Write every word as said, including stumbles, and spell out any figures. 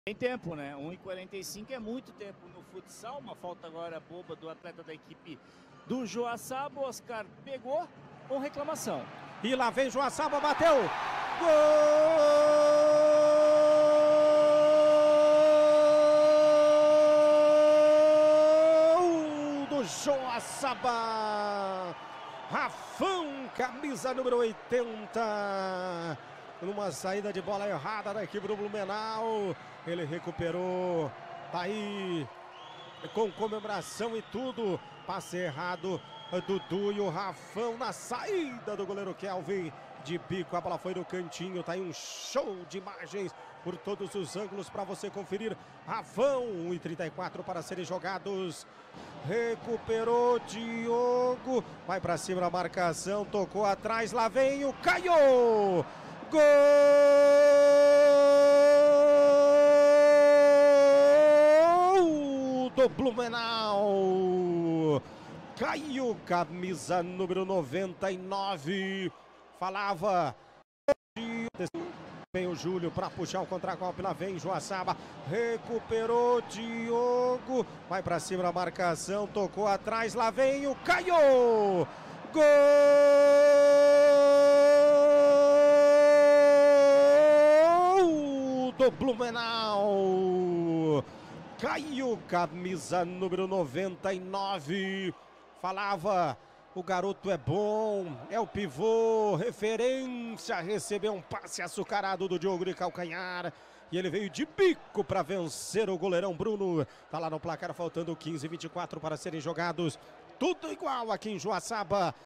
Tem tempo, né? um e quarenta e cinco é muito tempo no futsal. Uma falta agora boba do atleta da equipe do Joaçaba. Oscar pegou com reclamação. E lá vem Joaçaba, bateu! Gol do Joaçaba! Rafão, camisa número oitenta. Numa saída de bola errada da equipe do Blumenau. Ele recuperou. Tá aí com comemoração e tudo. Passe errado. Dudu e o Rafão na saída do goleiro Kelvin. De bico, a bola foi no cantinho. Tá aí um show de imagens por todos os ângulos para você conferir. Rafão, um e trinta e quatro para serem jogados. Recuperou Diogo. Vai para cima da marcação. Tocou atrás. Lá vem o Caio. Gol do Blumenau. Caiu, camisa número noventa e nove. Falava. Vem o Júlio para puxar o contragolpe. Lá vem Joaçaba. Recuperou Diogo. Vai para cima da marcação. Tocou atrás. Lá vem o Caio. Gol do Blumenau. Caiu, camisa número noventa e nove. Falava, o garoto é bom, é o pivô, referência. Recebeu um passe açucarado do Diogo de calcanhar. E ele veio de bico para vencer o goleirão Bruno. Tá lá no placar, faltando quinze e vinte e quatro para serem jogados. Tudo igual aqui em Joaçaba.